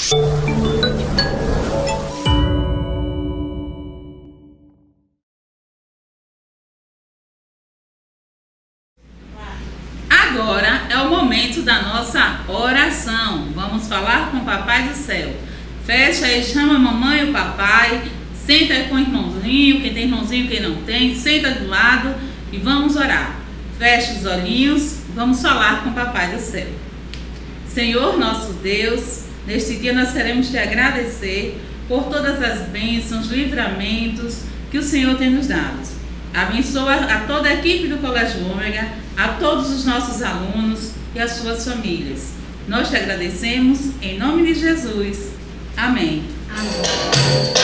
Agora é o momento da nossa oração. Vamos falar com o Papai do Céu. Fecha aí, chama a mamãe e o papai. Senta com o irmãozinho, quem tem irmãozinho, quem não tem, senta do lado e vamos orar. Fecha os olhinhos, vamos falar com o Papai do Céu. Senhor nosso Deus, neste dia nós queremos te agradecer por todas as bênçãos, livramentos que o Senhor tem nos dado. Abençoa a toda a equipe do Colégio Ômega, a todos os nossos alunos e as suas famílias. Nós te agradecemos em nome de Jesus. Amém. Amém.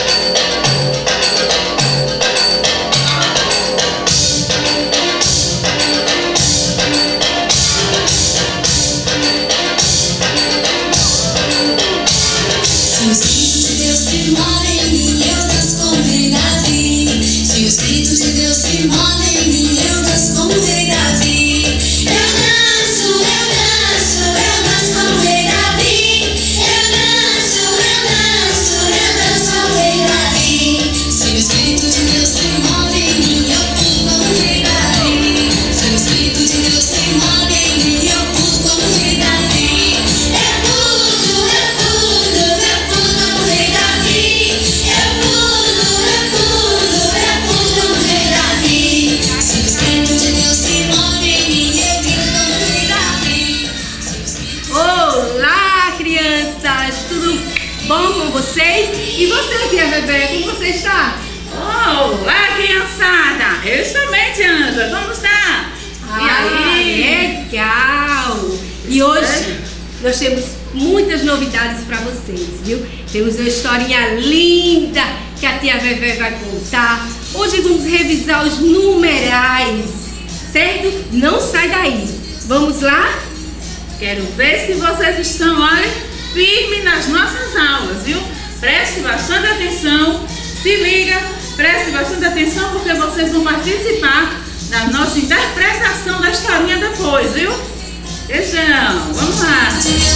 Bom com vocês? E você, tia Bebê, como você está? Olá, criançada! Eu estou bem, tia Ângela, como está? E aí? Legal! E hoje nós temos muitas novidades para vocês, viu? Temos uma historinha linda que a tia Bebê vai contar. Hoje vamos revisar os numerais, certo? Não sai daí! Vamos lá? Quero ver se vocês estão, olha, firme nas nossas aulas, viu? Preste bastante atenção, se liga, preste bastante atenção porque vocês vão participar da nossa interpretação da historinha depois, viu? Beijão, vamos lá!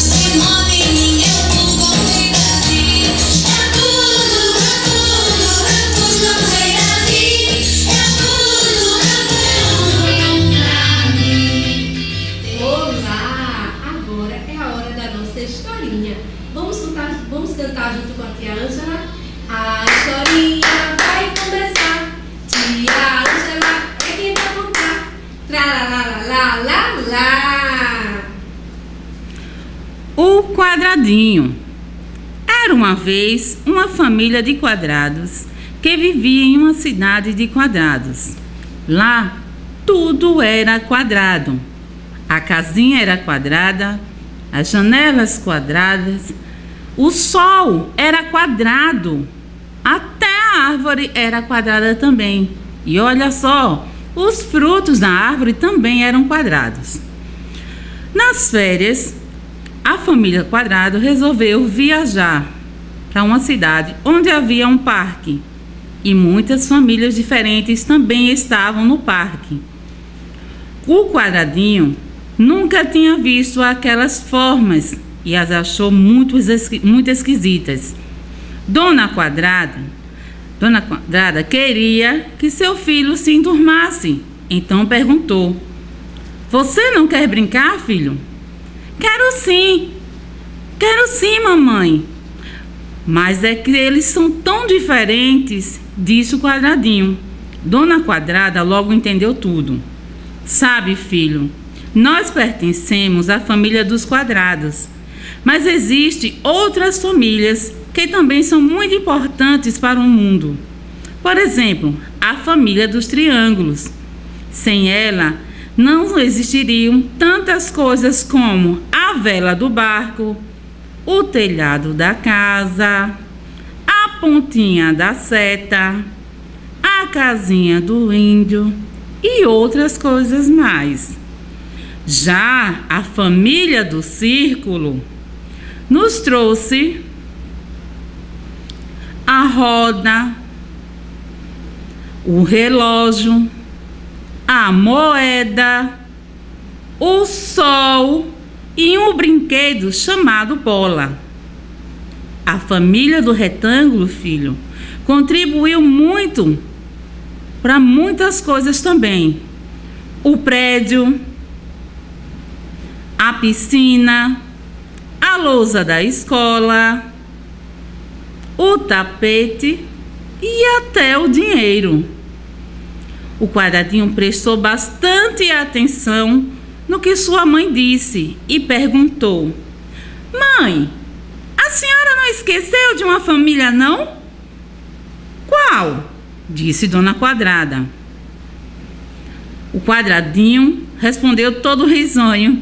Vamos cantar junto com a tia Ângela. A historinha vai começar. Tia Ângela é quem vai contar. Lá. O quadradinho. Era uma vez uma família de quadrados que vivia em uma cidade de quadrados. Lá tudo era quadrado. A casinha era quadrada, as janelas quadradas. O sol era quadrado, até a árvore era quadrada também. E olha só, os frutos da árvore também eram quadrados. Nas férias, a família Quadrado resolveu viajar para uma cidade onde havia um parque. E muitas famílias diferentes também estavam no parque. O Quadradinho nunca tinha visto aquelas formas e as achou muito esquisitas. Dona Quadrada queria que seu filho se enturmasse. Então perguntou: "Você não quer brincar, filho?" Quero sim, mamãe." "Mas é que eles são tão diferentes", disse o Quadradinho. Dona Quadrada logo entendeu tudo. "Sabe, filho, nós pertencemos à família dos quadrados. Mas existem outras famílias que também são muito importantes para o mundo. Por exemplo, a família dos triângulos. Sem ela, não existiriam tantas coisas como a vela do barco, o telhado da casa, a pontinha da seta, a casinha do índio e outras coisas mais. Já a família do círculo nos trouxe a roda, o relógio, a moeda, o sol e um brinquedo chamado bola. A família do retângulo, filho, contribuiu muito para muitas coisas também. O prédio, a piscina, a lousa da escola, o tapete e até o dinheiro. O quadradinho prestou bastante atenção no que sua mãe disse e perguntou: Mãe, a senhora não esqueceu de uma família, não? Qual? Disse Dona Quadrada. O quadradinho respondeu todo risonho: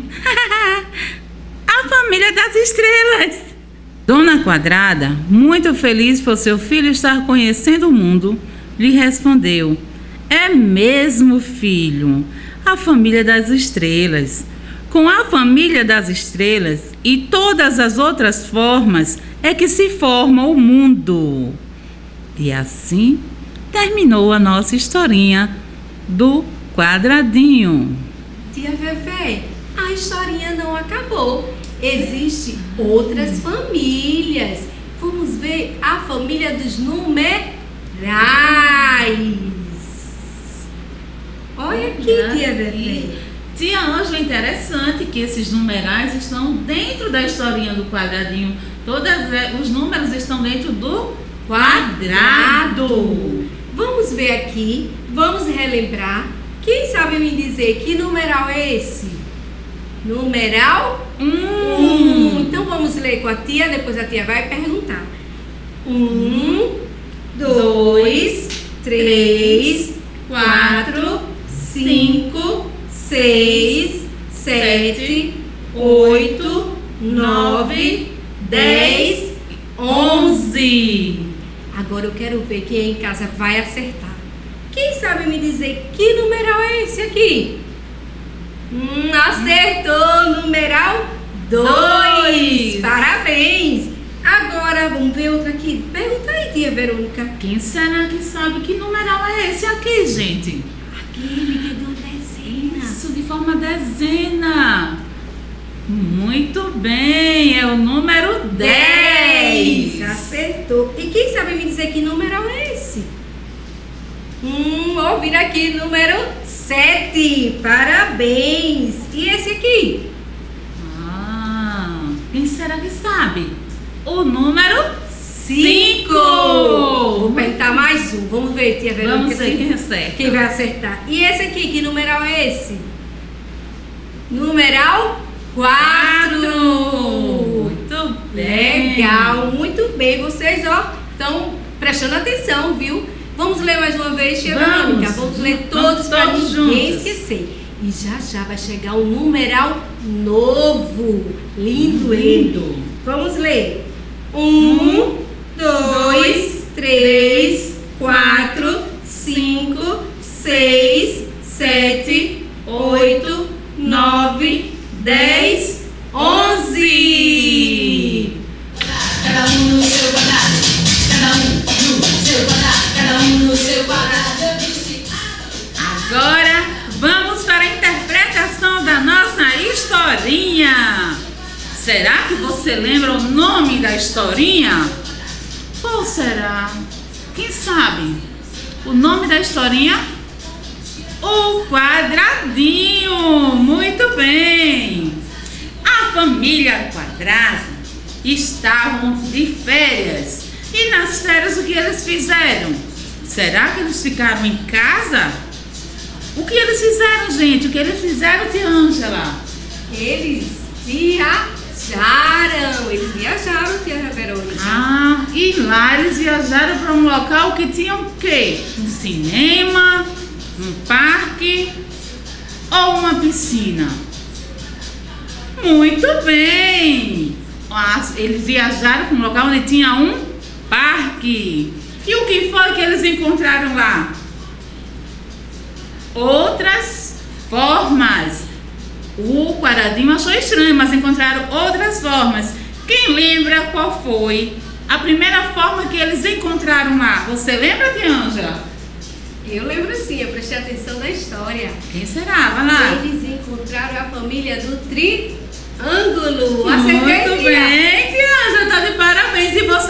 A família das estrelas. Dona Quadrada, muito feliz por seu filho estar conhecendo o mundo, lhe respondeu: É mesmo, filho, a família das estrelas. Com a família das estrelas e todas as outras formas é que se forma o mundo. E assim terminou a nossa historinha do quadradinho. Tia Vevé, a historinha não acabou. Existem outras famílias. Vamos ver a família dos numerais. Olha aqui, tia Vevé. Tia Ângela, interessante que esses numerais estão dentro da historinha do quadradinho. Todos os números estão dentro do quadrado. Vamos ver aqui, vamos relembrar. Quem sabe me dizer que numeral é esse? Numeral 1. Então vamos ler com a tia, depois a tia vai perguntar. 1, 2, 3, 4, 5, 6, 7, 8, 9, 10, 11. Agora eu quero ver quem em casa vai acertar. Quem sabe me dizer que numeral é esse aqui? Acertou! Numeral 2. Parabéns! Agora vamos ver outra aqui. Pergunta aí, tia Verônica. Quem será que sabe que numeral é esse aqui, gente? Aquele que é de uma dezena. Isso, de forma dezena. Muito bem, é o número 10. Acertou. E quem sabe me dizer que numeral é esse? Ouvir aqui, número 7. Parabéns. E esse aqui? Quem será que sabe? O número 5. Vou perguntar mais um. Vamos ver, tia Verônica. Vamos ver quem acerta. Quem vai acertar. E esse aqui, que numeral é esse? Numeral 4. Muito bem. Legal, muito bem. Vocês, ó, estão prestando atenção, viu? Vamos ler mais uma vez, tia Verônica. Vamos ler todos para ninguém esquecer. E já vai chegar um numeral novo. Lindo. Vamos ler. 1, 2, 3, 4, 5, 6, 7, 8, 9, 10, 11. Cada um no seu quadrado, cada um no seu quadrado, cada um no seu quadrado. Agora vamos para a interpretação da nossa historinha. Será que você lembra o nome da historinha? Qual será? Quem sabe? O nome da historinha? O quadradinho. Muito bem. A família Quadrado estavam de férias. E nas férias o que eles fizeram? Será que eles ficaram em casa? O que eles fizeram, gente? O que eles fizeram, tia Ângela? Eles viajaram, tia Verônica. E lá eles viajaram para um local que tinha o quê? Um cinema, um parque ou uma piscina? Muito bem! Eles viajaram para um local onde tinha um parque. E o que foi que eles encontraram lá? Outras formas. O quadradinho achou estranho, mas encontraram outras formas. Quem lembra qual foi a primeira forma que eles encontraram lá? Você lembra, tia Ângela? Eu lembro sim, eu prestei atenção na história. Quem será? Vai lá. Eles encontraram a família do triângulo. Acertei, muito bem, tia Ângela, tá de parabéns. E você?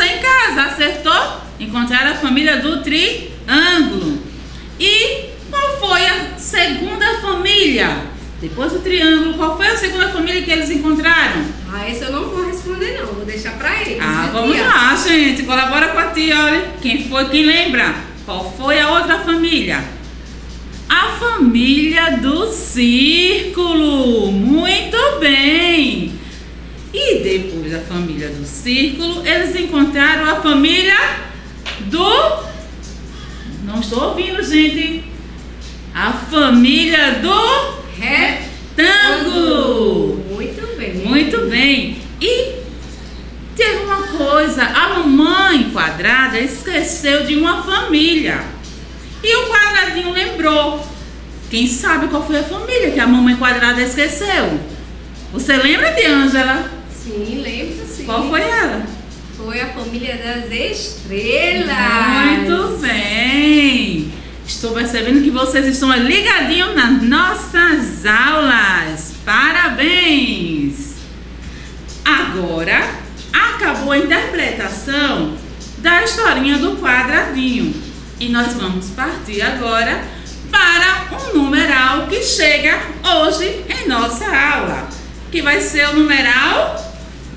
família do triângulo. E qual foi a segunda família? Depois do triângulo, qual foi a segunda família que eles encontraram? Essa eu não vou responder não, vou deixar pra eles. Vamos lá, gente, colabora com a tia, olha. Quem foi, quem lembra? Qual foi a outra família? A família do círculo. Muito bem. E depois da família do círculo, eles encontraram a família do... Não estou ouvindo, gente. A família do retângulo. Muito bem. Muito bem. E teve uma coisa. A mamãe quadrada esqueceu de uma família. E o quadradinho lembrou. Quem sabe qual foi a família que a mamãe quadrada esqueceu? Você lembra, de Ângela? Sim, lembro sim. Qual foi ela? Foi a família das estrelas. Muito bem. Estou percebendo que vocês estão ligadinhos nas nossas aulas. Parabéns. Agora, acabou a interpretação da historinha do quadradinho. E nós vamos partir agora para um numeral que chega hoje em nossa aula, que vai ser o numeral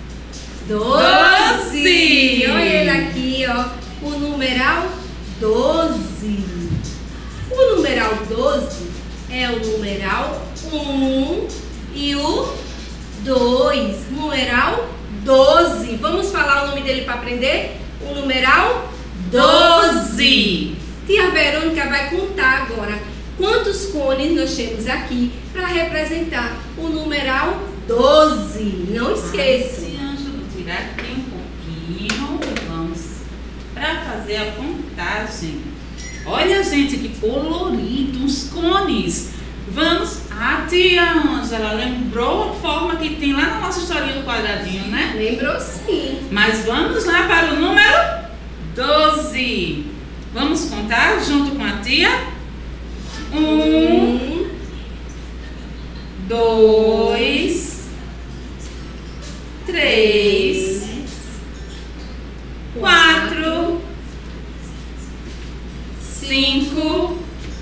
12. Olha ele aqui, ó. O numeral 12. O numeral 12 é o numeral 1 e o 2. Numeral 12. Vamos falar o nome dele para aprender? O numeral 12. Tia Verônica vai contar agora quantos cones nós temos aqui para representar o numeral 12. Não esqueça. Vou tirar aqui um pouquinho e vamos para fazer a contagem. Olha, gente, que colorido os cones. Vamos. A tia Ângela lembrou a forma que tem lá na nossa historinha do quadradinho, né? Lembrou sim. Mas vamos lá para o número 12. Vamos contar junto com a tia? 1, 2, 3, 4, 5,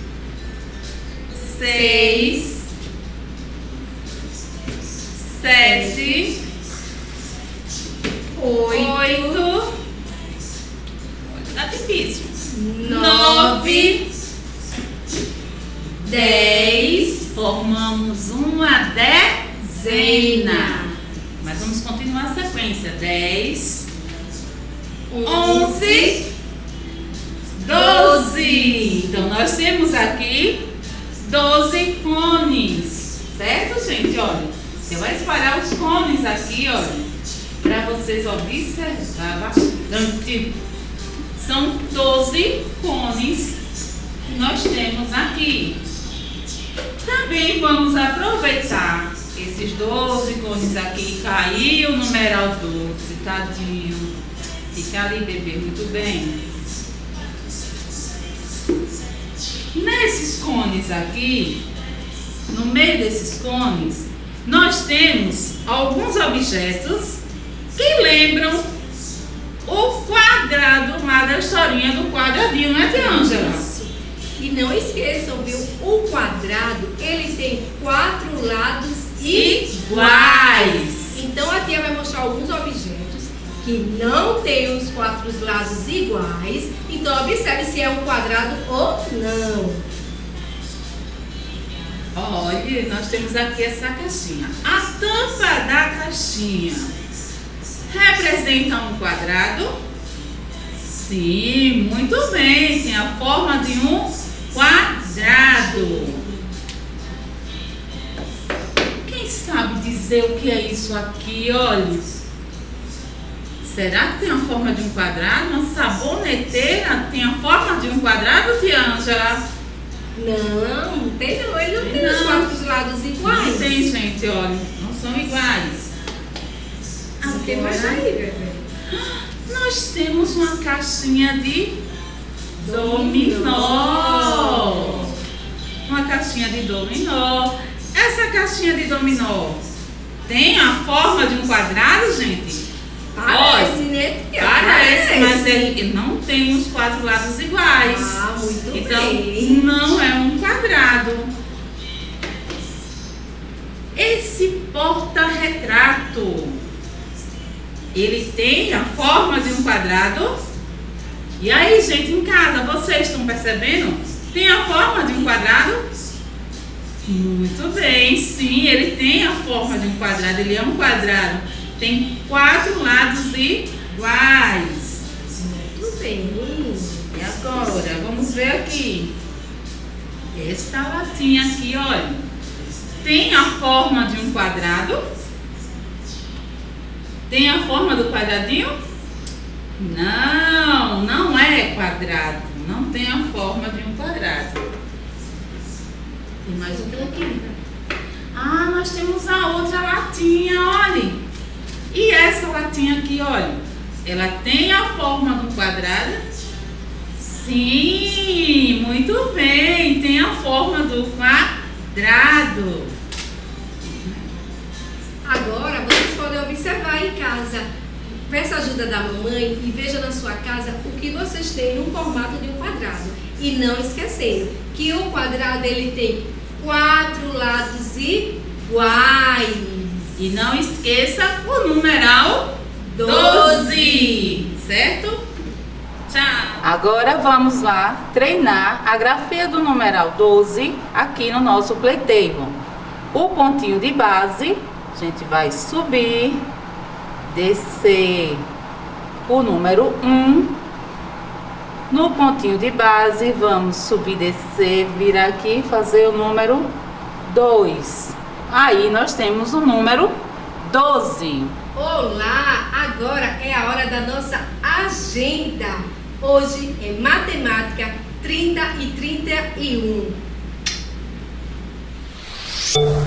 6, 7, 8. Tá difícil. 9, 10. Formamos uma dezena. Mas vamos continuar a sequência. 10, 11, 12. Então nós temos aqui 12 cones. Certo, gente? Olha, você vai espalhar os cones aqui, olha, para vocês observar bastante. São 12 cones que nós temos aqui. Também vamos aproveitar esses 12 cones aqui. Caiu o numeral 12, tadinho. Fica ali, bebê, muito bem. Nesses cones aqui, no meio desses cones, nós temos alguns objetos que lembram o quadrado lá da historinha do quadradinho, né, tia Ângela? E não esqueçam, viu? O quadrado, ele tem 4 lados iguais. Então a tia vai mostrar alguns objetos que não tem os 4 lados iguais. Então observe se é um quadrado ou não. Olha, nós temos aqui essa caixinha. A tampa da caixinha representa um quadrado? Sim, muito bem. Tem a forma de um quadrado. Quem sabe dizer o que é isso aqui? Olha. Será que tem a forma de um quadrado? Uma saboneteira tem a forma de um quadrado, tia Ângela? Não tem não. Ele não tem os 4 lados iguais. Não tem, gente, olha. Não são iguais. Não tem mais aí, bebê. Nós temos uma caixinha de dominó. Uma caixinha de dominó. Essa caixinha de dominó tem a forma de um quadrado, gente? Parece, né? Parece. parece, mas ele não tem os 4 lados iguais. Ah, muito então, bem. não é um quadrado. Esse porta-retrato, ele tem a forma de um quadrado? E aí, gente, em casa, vocês estão percebendo? Tem a forma de um quadrado? Muito bem, sim, ele tem a forma de um quadrado, ele é um quadrado. Tem 4 lados iguais. Muito bem. E agora, vamos ver aqui. Esta latinha aqui, olha. Tem a forma de um quadrado? Tem a forma do quadradinho? Não, não é quadrado. Não tem a forma de um quadrado. Tem mais um pouquinho. Ah, nós temos a outra latinha, olha. E essa latinha aqui, olha. Ela tem a forma do quadrado? Sim, muito bem. Tem a forma do quadrado. Agora vocês podem observar em casa. Peça ajuda da mamãe e veja na sua casa o que vocês têm no formato de um quadrado. E não esquecendo que o quadrado ele tem 4 lados iguais. E não esqueça o numeral 12, certo? Tchau! Agora vamos lá treinar a grafia do numeral 12 aqui no nosso Playtable. O pontinho de base, a gente vai subir, descer o número 1. No pontinho de base, vamos subir, descer, virar aqui e fazer o número 2. Aí nós temos o número 12. Olá! Agora é a hora da nossa agenda. Hoje é matemática 30 e 31.